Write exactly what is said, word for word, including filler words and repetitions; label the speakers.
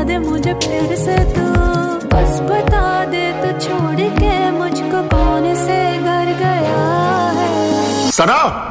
Speaker 1: दे मुझे फिर से तू, बस बता दे तो छोड़ के मुझको कौन से घर गया है।
Speaker 2: सना